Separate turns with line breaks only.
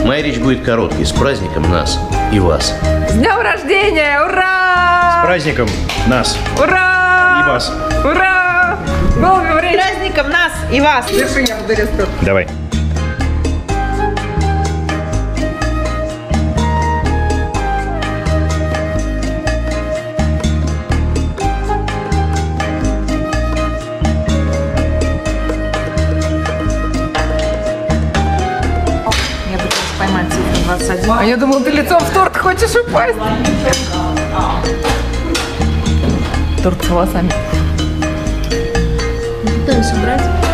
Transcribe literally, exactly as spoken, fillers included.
Моя речь будет короткой. С праздником нас и вас.
С днем рождения! Ура!
С праздником нас!
Ура!
И вас!
Ура! С
праздником нас и вас!
Держи, я буду резать.
Давай.
Я пыталась поймать цифру двадцать один. А я думала, ты лицом в торт хочешь упасть. Торт с волосами.
Пытаюсь убрать.